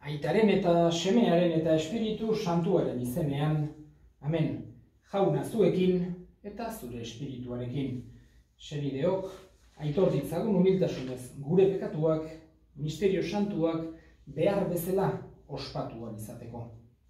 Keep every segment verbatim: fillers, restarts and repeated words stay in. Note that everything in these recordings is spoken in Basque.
Aitaren eta Semearen eta Espiritu Santuaren izenean, amen. Jauna zuekin eta zure espirituarekin. Senideok, aitor ditzagun humiltasunez gure pekatuak, misterio santuak behar bezala ospatuan izateko.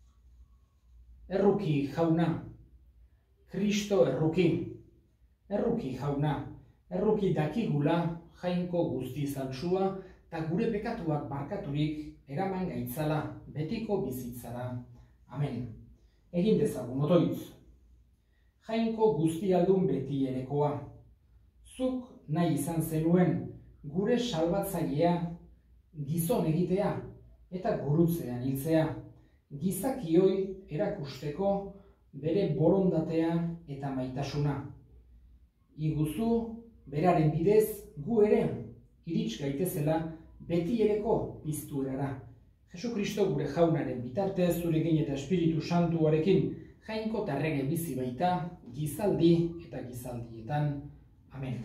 Erruki jauna, Kristo erruki, erruki jauna, erruki dakigula jainko guzti zantzua eta gure pekatuak barkaturik eraman gaitzala betiko bizitzara. Amen. Egin dezagun otoitz. Jainko guztialdun beti erekoa. Zuk nahi izan zenuen gure salbatzailea gizon egitea eta gurutzean hiltzea. Gizakioi erakusteko bere borondatea eta maitasuna. Iguzu beraren bidez gu ere irits gaitezela beti ereko piztuerara. Jesu Kristo gure jaunaren bitartez zurekin eta Espiritu Santuarekin jainko eta errege bizi baita gizaldi eta gizaldietan. Amen.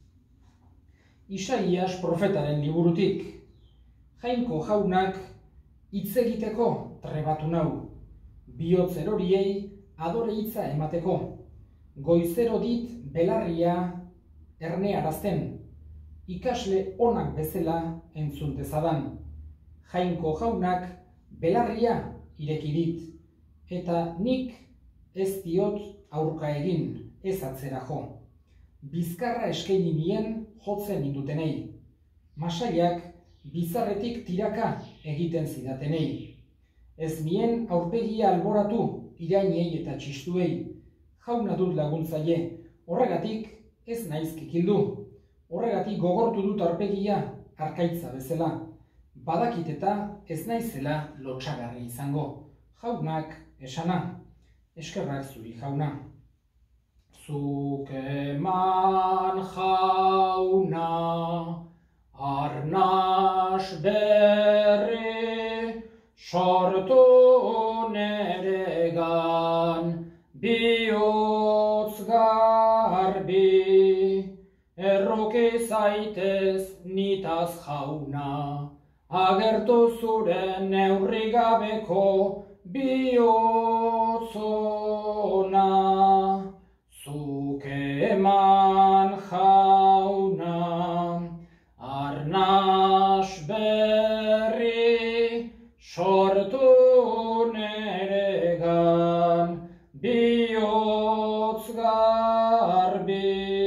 Isaias profetaren liburutik. Jainko jaunak hitz egiteko trebatu nau. Bihotz eroriei adore hitza emateko. Goizero dit belarria ernearazten. Ikasle onak bezala entzun dezadan. Jainko jaunak belarria ireki dit, eta nik ez diot aurka egin, ez atzera jo. Bizkarra eskaini nien jotzen indutenei. Masaiak bizarretik tiraka egiten zidatenei. Ez nien aurpegia alboratu irainei eta txistuei. Jauna dut laguntzaile, horregatik ez naiz kikildu. Horregatik gogortu dut aurpegia arkaitza bezala. Badakit eta ez naizela lotsagarri izango. Jaunak esana, eskerrak zuri jauna. Zuk eman jauna, arnas berri, sortu neregan, bihotz garbi. Erroke zaitez nitaz jauna, agertu zure neurri gabeko bihotzona. Zuk eman jauna, arnas berri, sortu neregan, bihotz garbi.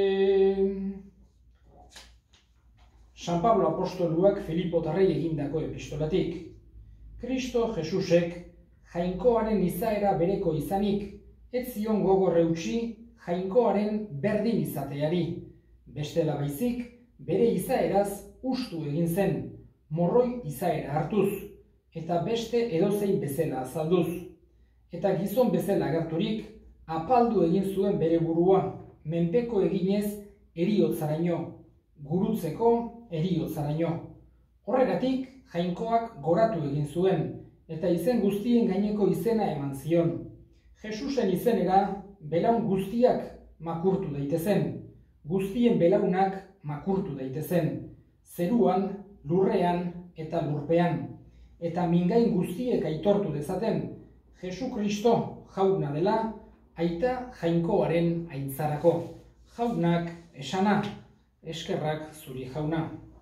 San Pablo apostoluak Filipotarrei egindako epistolatik. Kristo Jesusek jainkoaren izaera bereko izanik, ez zion gogor eutsi jainkoaren berdin izateari. Bestela baizik, bere izaeraz ustu egin zen, morroi izaera hartuz, eta beste edozein bezala azalduz. Eta gizon bezala agerturik, apaldu egin zuen bere burua, menpeko eginez eriotzaraino, gurutzeko eriotzaraino. Horregatik, jainkoak goratu egin zuen, eta izen guztien gaineko izena eman zion. Jesusen izenera, belaun guztiak makurtu daitezen, guztien belaunak makurtu daitezen, zeruan, lurrean eta lurpean, eta mingain guztiek aitortu dezaten, Jesu Kristo jauna dela, aita jainkoaren aintzarako. Jaunak esana, eskerrak zuri jauna.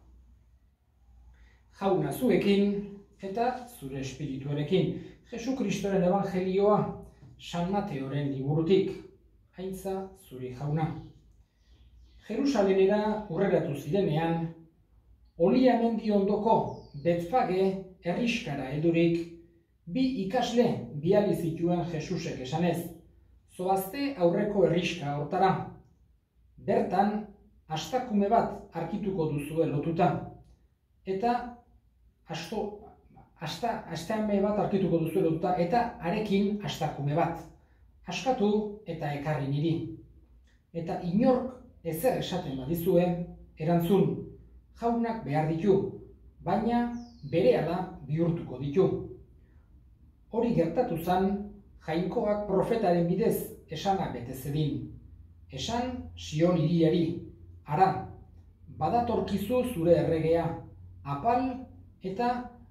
Jauna zuekin eta zure espirituarekin. Jesu Kristoren evangelioa San Mateoren liburutik. Aintza zuri jauna. Jerusalenera hurreratu zirenean, Olia mendi ondoko Betfage herriskara heldurik, bi ikasle bidali zituen Jesusek esanez, zoazte aurreko herriska hortara. Bertan, astakume bat arkituko duzue lotuta, eta asto, asta, astame bat arkituko duzue lotuta, eta arekin astakume bat. Askatu eta ekarri niri. Eta inork ezer esaten badizue, erantzun, jaunak behar ditu, baina berehala bihurtuko ditu. Hori gertatu zen, jainkoak profetaren bidez esanak bete zedin. Esan Sion hiriari, ara, badatorkizu zure erregea, apal eta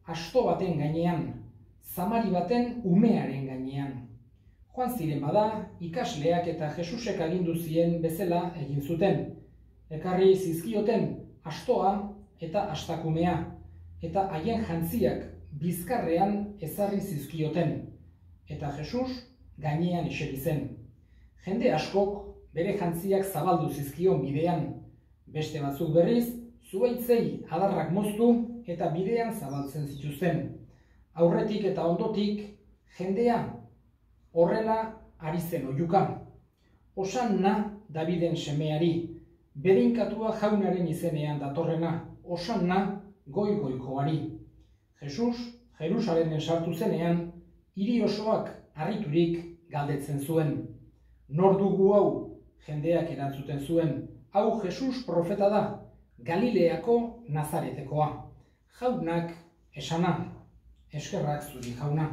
asto baten gainean, zamari baten umearen gainean. Joan ziren bada, ikasleak eta Jesusek agindu zien bezala egin zuten. Ekarri zizkioten astoa eta astakumea, eta haien jantziak bizkarrean ezarri zizkioten. Eta Jesus gainean eseri zen. Jende askok bere jantziak zabaldu zizkion bidean, beste batzuk berriz, zuhaitzei adarrak moztu eta bidean zabaltzen zituzten. Aurretik eta ondotik, jendea horrela ari zen oihuka. Hosanna Daviden semeari, bedeinkatua jaunaren izenean datorrena, hosanna goi-goikoari. Jesus, Jerusalenen sartu zenean, hiri osoak harriturik galdetzen zuen. Nor dugu hau? Jendeak erantzuten zuen, hau Jesus profeta da, Galileako Nazaretekoa. Jaunak esana, eskerrak zuri jauna.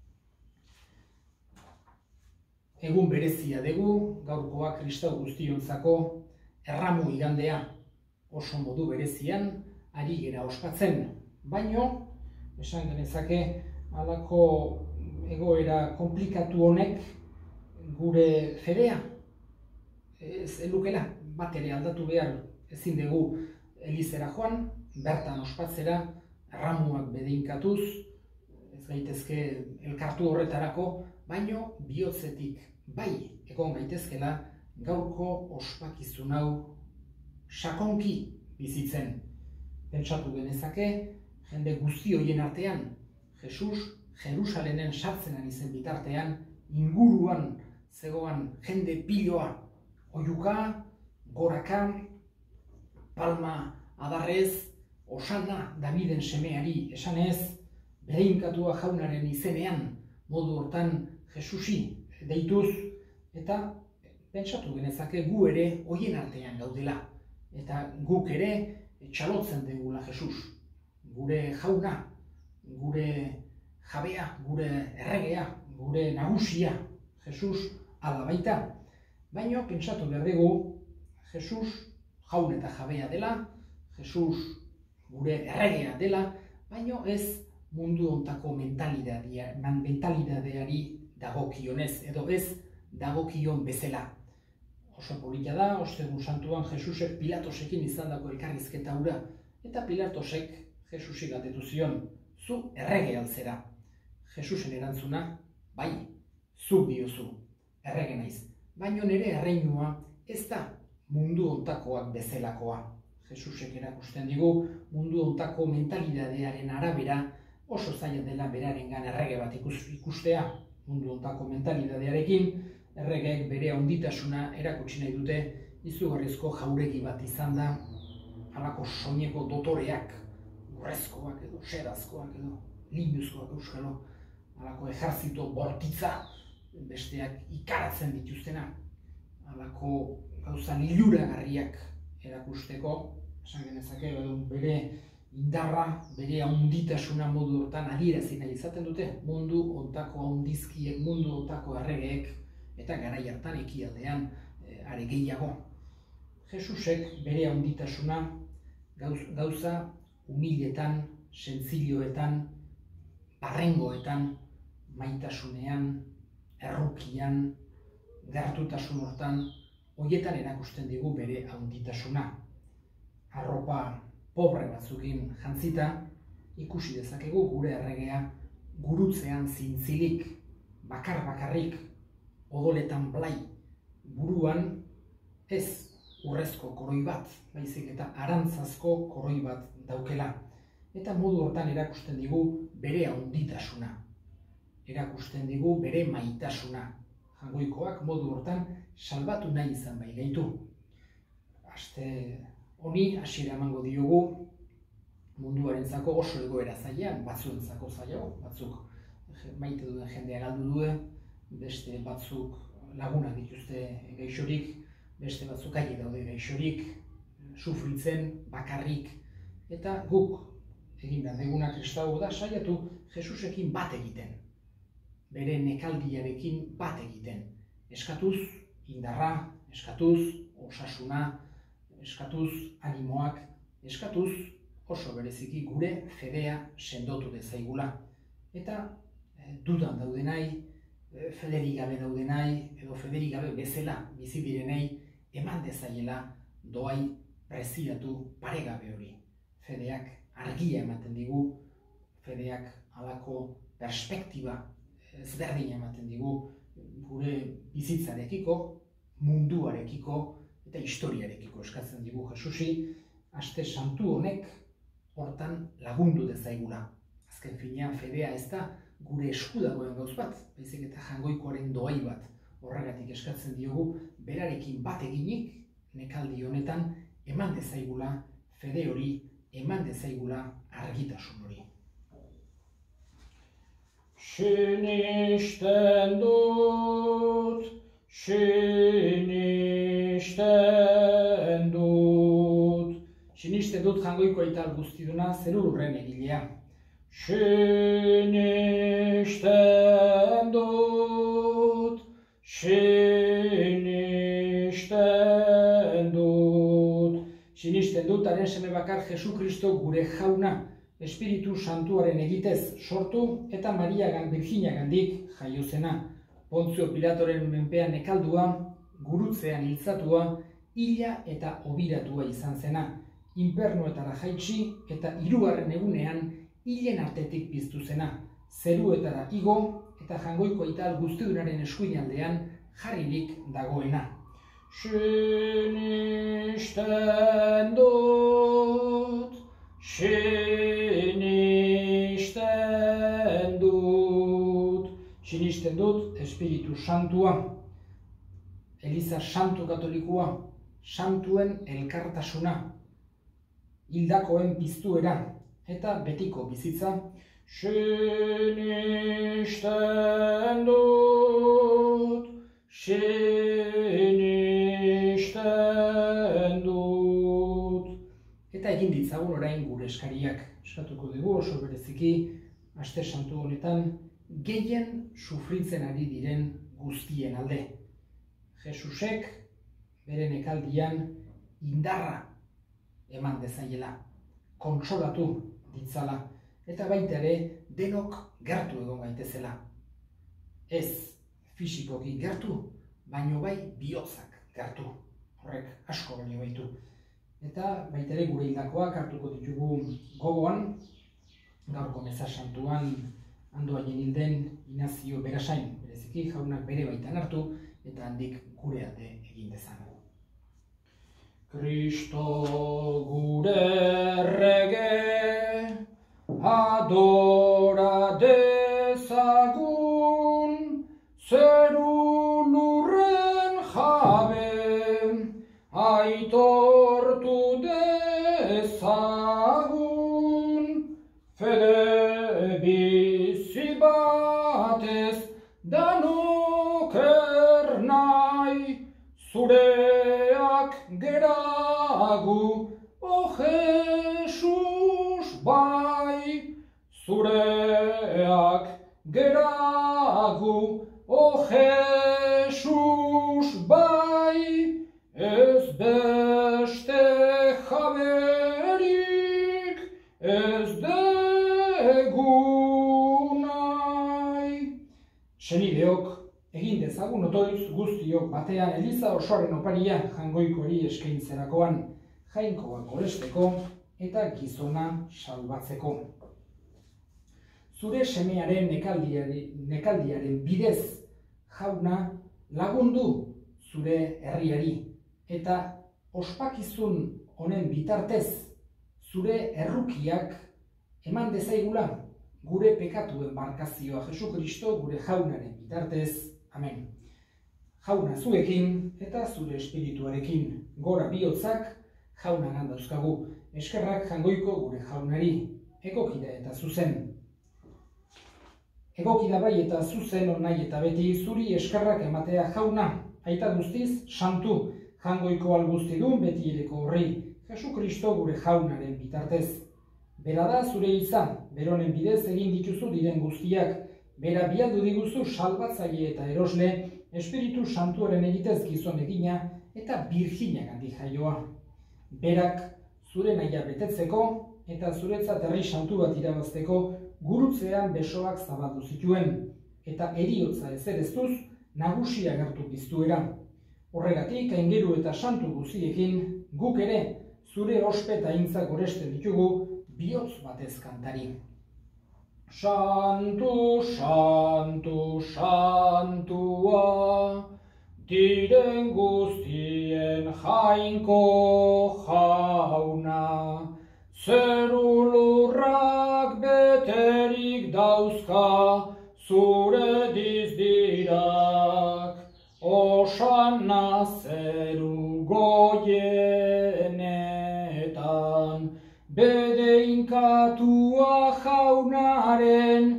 Egun berezia dugu, gaurkoa kristau guztiontzako erramu igandea. Oso modu berezian ari gera ospatzen, baino, esan genezake, halako egoera komplikatu honek gure fedea ez elukela, bat ere aldatu behar ezin dugu elizera joan, bertan ospatzera, erramuak bedeinkatuz, ez gaitezke elkartu horretarako, baino bihotzetik bai egon gaitezkela gaurko ospakizun hau sakonki bizitzen. Pentsatu genezake, jende guzti horien artean, Jesus Jerusalenen sartzen ari zen bitartean, inguruan zegoan jende piloa, oihuka, goraka, palma adarrez, hosanna Daviden semeari esanez, bedeinkatua jaunaren izenean, modu hortan Jesusi deituz, eta pentsatu genezake gu ere horien artean gaudela. Eta guk ere txalotzen dugula Jesus, gure jauna, gure jabea, gure erregea, gure nagusia, Jesus ala baita. Baina pentsatu behar dugu, Jesus jaun eta jabea dela, Jesus gure erregea dela, baina ez mundu hontako mentalidadeari dagokionez, edo ez dagokion bezala. Oso polita da, ostegun santuan Jesusek Pilatosekin izandako elkarrizketa hura, eta Pilatosek Jesusi galdetu zion, zu errege altzera. Jesusen erantzuna, bai, zu diozu, errege naiz. Baina nire erreinua ez da mundu hontakoak bezalakoa. Jesusek erakusten digu mundu hontako mentalidadearen arabera oso zaila dela berarengan errege bat ikustea. Mundu hontako mentalidadearekin erregeek bere handitasuna erakutsi nahi dute, izugarrizko jauregi bat izan da, halako soineko dotoreak, urrezkoak edo, serazkoak edo, linuzkoak euskalo, halako ejerzito bortitza, besteak ikaratzen dituztena, halako gauza liluragarriak erakusteko, esan genezake, bere indarra, bere handitasuna modu hortan adierazi nahi izaten dute, mundu hontako handizkiek, mundu hontako erregeek, eta garai hartan ekialdean e, are gehiago. Jesusek bere handitasuna gauza humiletan, sentzilloetan, barrengoetan, maitasunean, errukian, gertutasun hortan, horietan erakusten digu bere handitasuna. Arropa pobre batzukin jantzita, ikusi dezakegu gure erregea gurutzean zintzilik, bakar-bakarrik, odoletan blai, buruan ez urrezko koroi bat, baizik eta arantzazko koroi bat daukela. Eta modu hortan erakusten digu bere handitasuna. Erakusten digu bere maitasuna. Jangoikoak modu hortan salbatu nahi izan bai gaitu. Aste honi hasiera emango diogu munduarentzako oso egoera zailean, batzuentzako zailago, batzuk maite duen jendea galdu duen, beste batzuk lagunak dituzte gaixorik, beste batzuk aile daude gaixorik, sufritzen, bakarrik, eta guk egin behar deguna kristau da saiatu Jesusekin bat egiten, bere nekaldiarekin bat egiten, eskatuz indarra, eskatuz osasuna, eskatuz animoak, eskatuz oso bereziki gure fedea sendotu dezaigula. Eta e, dudan daudenai, e, federik gabe daudenai, edo federik gabe bezala bizi direnei eman dezaiela doai preziatu paregabe hori. Fedeak argia ematen digu, fedeak halako perspektiba ezberdina ematen digu gure bizitzarekiko, munduarekiko eta historiarekiko eskatzen digu Jesusi, aste santu honek hortan lagundu dezaigula. Azken finean fedea ez da gure esku dagoen gauz bat, baizik eta Jaungoikoaren doai bat. Horregatik eskatzen diogu berarekin bat eginik nekaldi honetan eman dezaigula fede hori, eman dezaigula argitasun hori. Sinisten dut, sinisten dut. Sinisten dut Jaungoiko Aita guztiduna zerurren egilea. Sinisten dut, sinisten dut. Sinisten dut haren seme bakar Jesu Kristo gure jauna, Espiritu Santuaren egitez sortu eta Mariagan Birjinagandik jaio zena. Pontzio Pilatoren menpean ekaldua, gurutzean hiltzatua, hila eta obiratua izan zena. Infernuetara jaitsi eta hirugarren egunean hilen artetik piztu zena. Zeruetara igo eta Jaungoiko Aita guztidunaren eskuinaldean jarririk dagoena. Sinisten dut, sinisten dut, sinisten dut Espiritu Santua, Eliza Santu Katolikoa, santuen elkartasuna, hildakoen piztuera eta betiko bizitza. Sinisten dut, sinisten dut. Eta egin ditzagun orain gure eskariak. Eskatuko dugu oso bereziki aste santu honetan gehien sufritzen ari diren guztien alde. Jesusek bere nekaldian indarra eman dezaiela, kontsolatu ditzala, eta baita ere denok gertu egon gaitezela. Ez fisikoki gertu, baino bai bihotzak gertu. Horrek asko baino baitu. Eta baita ere gure hildakoak hartuko ditugu gogoan, gaurko meza santuan Andoainen hilden Inazio Berasain, bereziki jaunak bere baitan hartu eta handik gure alde egin dezan. Kristo gure errege, adora dezagun, zeru lurren jabe, aitortu dezagun, fede bizi batez danok ernai, zureak geragu, o Jesus bai, zureak geragu, o Jesus bai, ez beste jaberik, ez dugu nahi. Senideok, egin dezagun otoiz guztiok batean Eliza osoaren oparia Jaungoikoari eskaintzerakoan, jainkoak goresteko eta gizona salbatzeko. Zure semearen nekaldiaren bidez jauna lagundu zure herriari, eta ospakizun honen bitartez zure errukiak eman dezaigula gure pekatuen barkazioa Jesu Kristo gure jaunaren bitartez. Amen. Jauna zuekin eta zure espirituarekin, gora bihotzak jaunagan dauzkagu. Eskerrak Jaungoiko gure jaunari, egokida eta zuzen. Egokida bai eta zuzen onai eta beti zuri eskerrak ematea jauna, Aita guztiz santu, Jaungoiko alguztidun beti ereko horri, Jesu Kristo gure jaunaren bitartez. Bera da zure izan, beronen bidez egin dituzu diren guztiak, bera bialdu diguzu salbatzaile eta erosle, Espiritu Santuaren egitez gizon egina eta Birjinagandik jaioa. Berak zure nahia betetzeko eta zuretzat herri santu bat irabazteko gurutzean besoak zabaldu zituen, eta eriotza ezereztuz nagusia agertu piztuera. Horregatik, aingeru eta santu guziekin, guk ere zure ospe eta aintzak goresten ditugu bihotz batez kantari. Santu, santu, santua, diren guztien jainko jauna, zeru lurrak beterik dauzka zure dizdirak, osanna zeru goienetan, bedeinkatua jaunaren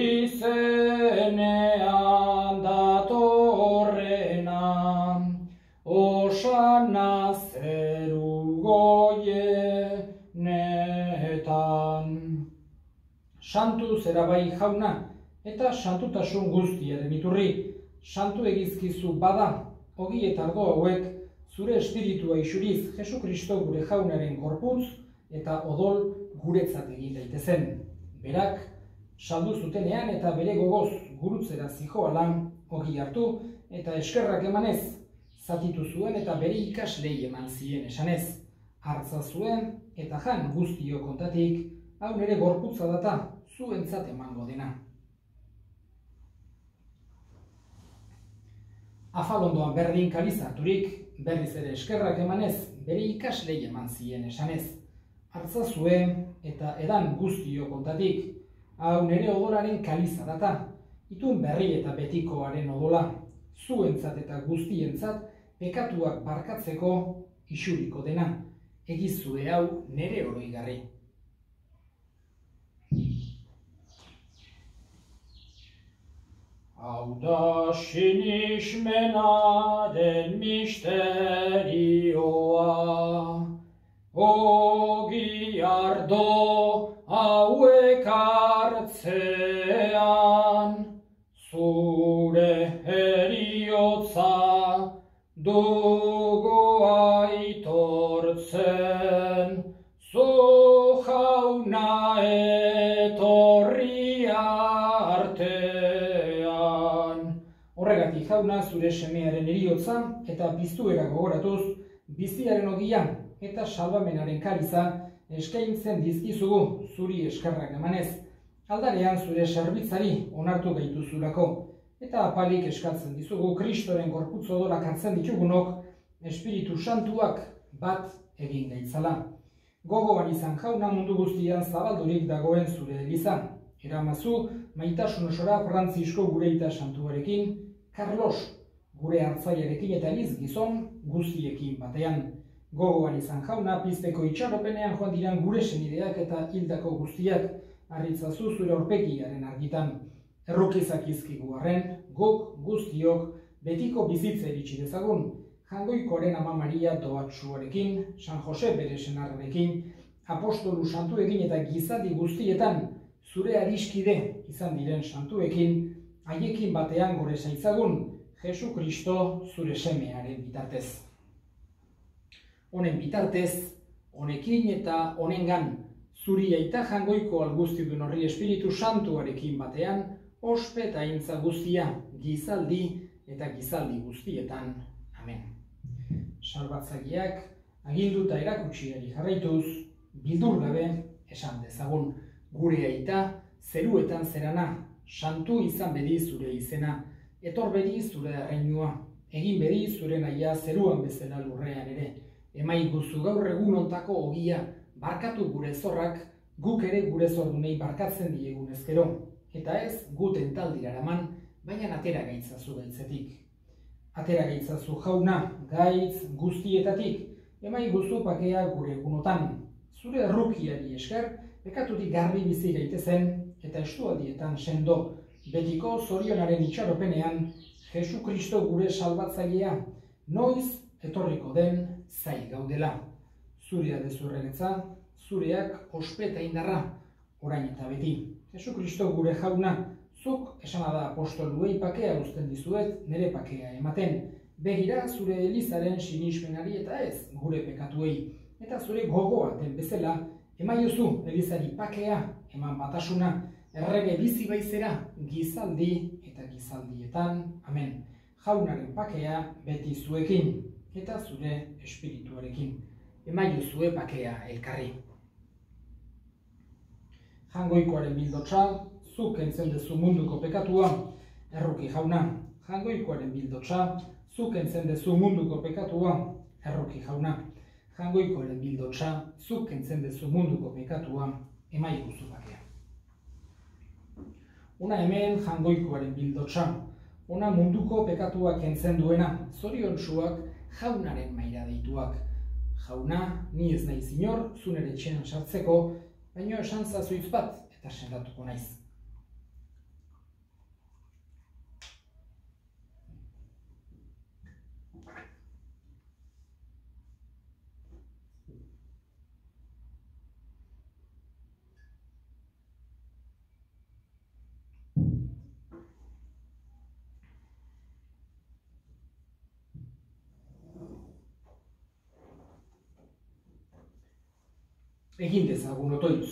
izenean datorrena, osanna zeru goienetan. Santu zera bai jauna, eta santutasun guztiaren iturri, santu egizkizu bada, ogi eta ardo hauek zure espiritua isuriz Jesu Kristo gure jaunaren gorputz eta odol guretzat egin daitezen. Berak, saldu zutenean eta bere gogoz gurutzera zijoalan ogi hartu eta eskerrak emanez, zatitu zuen eta bere ikaslei eman zien esanez. Hartza zuen eta jan guztio kontatik, hau nere gorputza data zuentzat emango dena. Afalondoan berdin kaliza harturik, berriz ere eskerrak emanez, bere ikaslei eman zien esanez. Hartza zuen eta edan guztio kontatik, hau nere odolaren kaliza data, itun berri eta betikoaren odola, zuentzat eta guztientzat pekatuak barkatzeko isuriko dena, egizue hau nere oroigarri. Hau da sinismenaren misterioa, ogi ardo hauek hartzean, zure heriotza dugu aitortzen, zu jauna etorri artean. Horregatik jauna zure semearen heriotza eta piztuera gogoratuz, biziaren ogian eta salbamenaren kaliza eskaintzen dizkizugu zuri eskerrak emanez, aldarean zure zerbitzari onartu gaituzulako, eta apalik eskatzen dizugu Kristoren gorputz odolak hartzen ditugunok Espiritu Santuak bat egin gaitzala. Gogoan izan jauna mundu guztian zabaldurik dagoen zure eliza, eramazu maitasun osora Frantzisko gureita santuarekin, Carlos gure hartzaiarekin eta Eliz gizon guztiekin batean. Gogoan izan jauna pizteko itxaropenean joan diran gure senideak eta hildako guztiak, harritzazu zure aurpegiaren argitan. Errukizak izkigu arren, guk guztiok betiko bizitza iritsi dezagun, Jangoikoaren Ama Maria doatsuarekin, San Jose bere senarrarekin, apostolu santuekin eta gizadi guztietan zure adiskide izan diren santuekin, haiekin batean gore zaitzagun, Jesu Kristo zure semearen bitartez. Honen bitartez, honekin eta honengan, zuri aita jangoiko alguztidun horri Espiritu Santuarekin batean, ospe eta aintza guztia, gizaldi eta gizaldi guztietan. Amen. Salbatzaileak agindu eta erakutsiari jarraituz, bildur gabe esan dezagun, gure aita zeruetan zerana, santu izan bedi zure izena, etor bedi zure erreinua, egin bedi zure nahia zeruan bezala lurrean ere, emaiguzu gaur egun ontako ogia, barkatu gure zorrak, guk ere gure zordunei barkatzen diegun ezkero, eta ez guten taldira eraman, baina atera gaitzazu gaitzetik. Atera gaitzazu jauna, gaitz guztietatik, emaiguzu pakea gure egunotan, zure errukiari esker, pekatutik garbi bizi gaitezen, eta estualdietan sendo, betiko zorionaren itxaropenean, Jesu Kristo gure salbatzailea, noiz etorriko den zai gaudela. Zurea dezurrenetza, zureak ospe eta indarra, orain eta beti. Jesu Kristo gure jauna, zuk esana da apostoluei pakea uzten dizuet, nire pakea ematen. Begira zure elizaren sinismenari eta ez gure pekatuei, eta zure gogoa den bezala Emaiozu Elizari pakea, eman batasuna, errege bizi baizera, gizaldi eta gizaldietan, amen. Jaunaren pakea beti zuekin, eta zure espirituarekin. Emaiozue pakea elkarri. Jangoikoaren bildotsa, zuk kentzen dezu munduko pekatua, erruki jauna. Jangoikoaren bildotsa, zuk kentzen dezu munduko pekatua, erruki jauna. Jangoikoaren bildotsa, zuk kentzen dezu munduko pekatua, emaiguzu bakea. Una hemen jangoikoaren bildotsa, ona munduko pekatua kentzen duena, zoriontsuak jaunaren maila deituak. Jauna, ni ez naiz inor, zunere etxean sartzeko, baina esan zazuitz bat eta sendatuko naiz. Egin dezagun otoitz.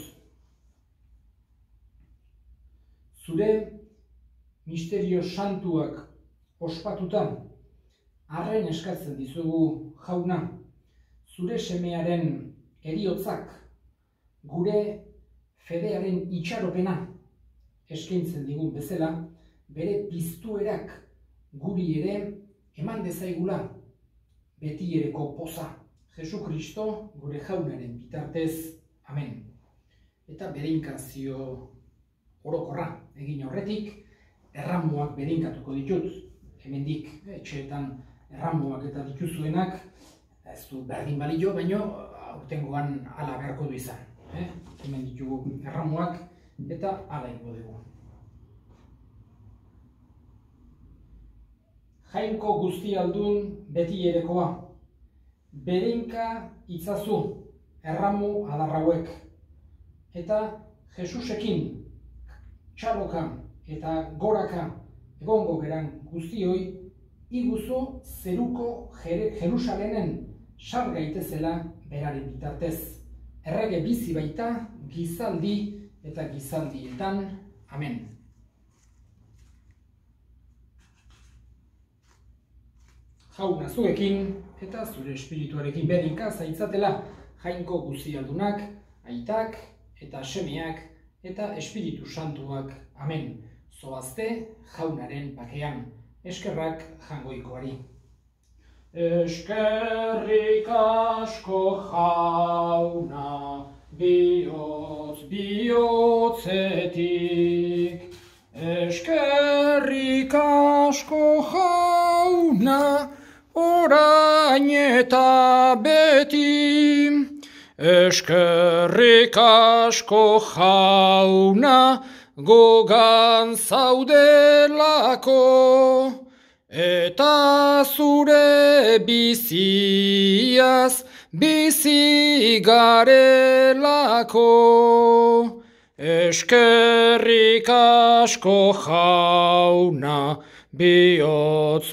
Zure misterio santuak ospatuta, arren eskatzen dizugu jauna, zure semearen heriotzak, gure fedearen itxaropena eskaintzen digun bezala, bere piztuerak guri ere eman dezaigula betiereko poza. Jesu Kristo gure jaunaren bitartez, amen. Eta berinkazio orokorra egin horretik, erramuak berinkatuko ditut. Hemendik etxeetan erramuak eta dituzuenak, ez du berdin balio, baino aurtengoan hala beharko du izan. Eh? Hemen ditugu erramuak eta hala ingo dugu. Jainko guztialdun betierekoa. Berinka itzazu, erramu adarrauek, eta Jesusekin, txaloka eta goraka egongo geran guztioi, iguzu zeruko Jerusalenen sar gaitezela beraren bitartez. Errege bizi baita, gizaldi eta gizaldietan, amen. Jauna zuekin eta zure espirituarekin berinka zaitzatela jainko guztialdunak, aitak eta semeak eta espiritu santuak, amen. Zoazte jaunaren pakean, eskerrak jangoikoari. Eskerrik asko jauna, bihotz bihotzetik. Eskerrik asko jauna, orain eta beti. Eskerrik asko jauna, gogan zaudelako, eta zure biziaz bizi garelako. Eskerrik asko jauna, bihotz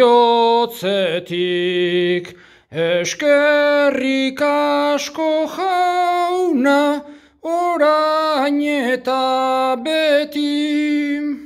bihotzetik. Eskerrik asko jauna, orain eta beti.